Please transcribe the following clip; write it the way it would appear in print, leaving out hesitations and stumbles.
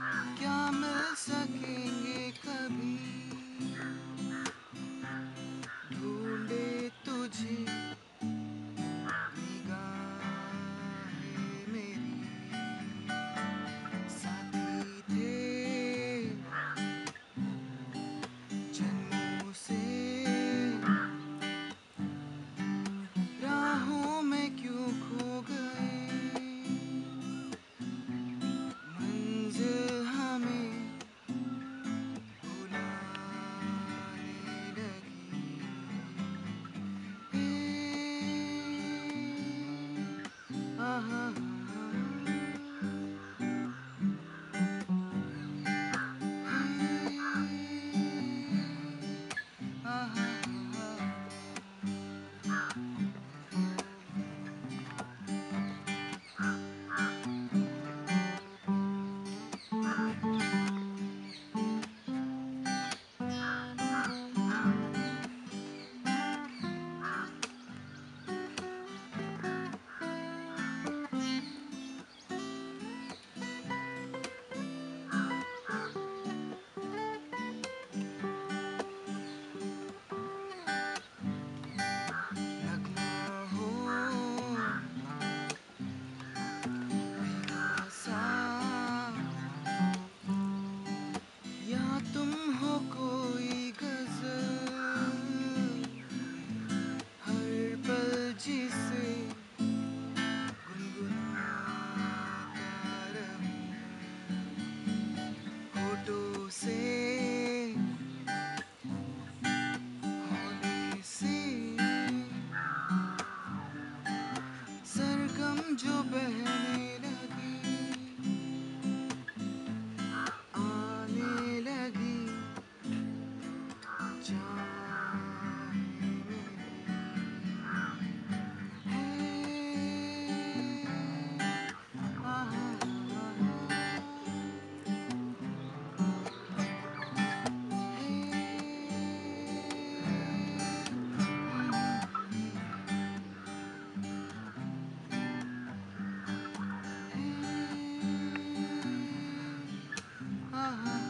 क्या मिल सकेंगे कभी, ढूंढे तुझे निगाहें मेरी, साथी थे जन्मों से, राहों में क्यों खो गए, मंजिल हमें बुलाने लगी। आहा, आहा, नगमा हो भीगा सा, या तुम हो कोई गजल, हर पल जिसे गुनगुनाता रहूं, होठों से होने से सरगम जो बहने लगी, आने लगी चाहे मेरी, है आहा, है आहा।